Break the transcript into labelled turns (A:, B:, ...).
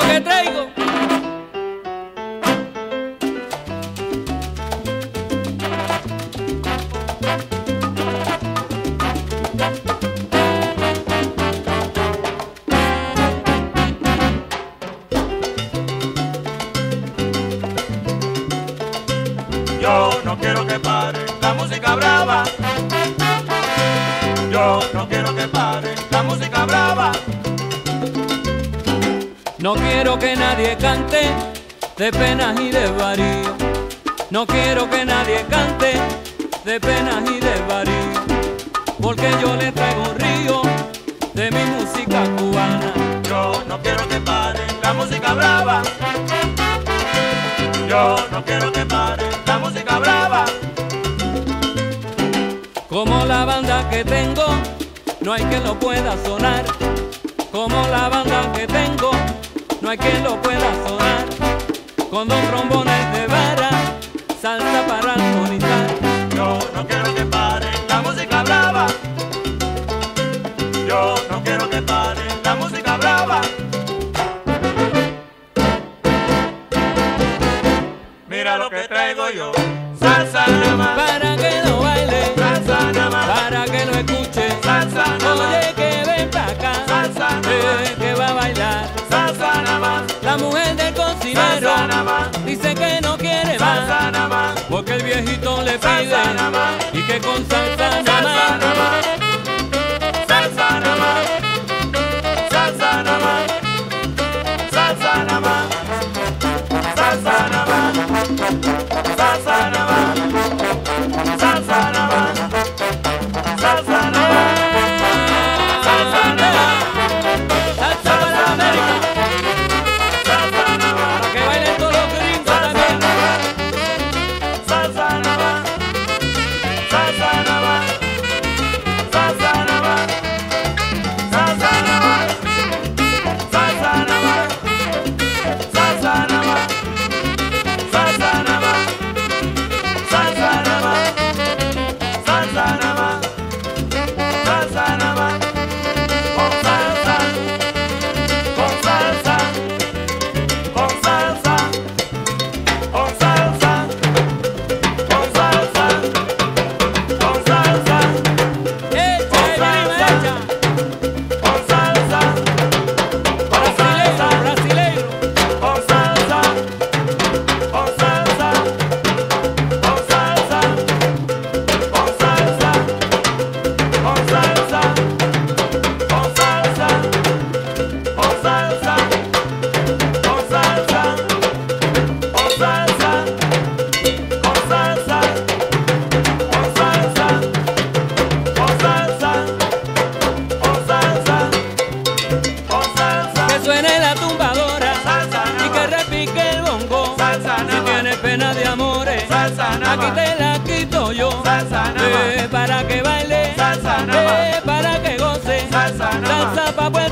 A: que traigo.
B: Yo no quiero que pare la música brava. Yo no quiero que pare la música brava.
A: No quiero que nadie cante de penas y de varío. No quiero que nadie cante de penas y de varío, porque yo le traigo un río de mi música cubana.
B: Yo no quiero que pare la música brava. Yo no quiero que pare la música brava.
A: Como la banda que tengo, no hay quien lo pueda sonar. Como la banda que tengo, no hay quien lo pueda sonar. Con dos trombones de vara, salsa para armonizar.
B: Yo no quiero que pare la música brava. Yo no quiero que pare la música brava. Mira lo que traigo yo, salsa nada más.
A: Para que lo baile,
B: Salsa nada más.
A: para que lo escuche.
B: Salsa nada más.
A: Oye, que ven para acá,
B: Salsa nada más.
A: que va a bailar.
B: Salsa nada más.
A: La mujer del cocinero
B: Salsa nada más.
A: dice que no quiere más,
B: Salsa nada más.
A: porque el viejito le
B: Salsa
A: pide
B: nada más.
A: y que con salsa nada
B: Salsa
A: más.
B: nada más. Salsa nada más. Salsa nada más. Salsa nada más. Salsa nada más. Salsa nada más. Salsa nada más. Salsa nada más. Salsa nada más.
A: Salsa para América,
B: Salsa nada más.
A: para que bailen todos los gringos también.
B: Salsa nada más. Salsa nada más. Salsa nada más. Salsa nada más. Salsa nada más. Salsa nada más. Salsa nada más. Salsa nada más. Salsa nada más. Salsa nada más. Con salsa. Con salsa. Con salsa. Con salsa. Con salsa. Con salsa.
A: Echa, prima, echa.
B: Con salsa. Con salsa.
A: Brasileiro,
B: Con salsa. Con salsa. Con salsa. Con salsa. Con salsa. Con salsa. Con salsa. Con salsa. Con salsa. Con salsa. Con salsa. Con salsa. Con salsa. Con salsa.
A: que suene la tumbadora
B: Salsa
A: y
B: nada
A: que
B: más.
A: repique el bongo.
B: Salsa
A: Si
B: nada más.
A: tienes pena de amores,
B: Salsa nada
A: aquí
B: más.
A: te la quito yo.
B: Salsa nada más.
A: Para que baile,
B: Salsa nada más.
A: para que goce.
B: Salsa nada más.
A: Salsa pa' Puerto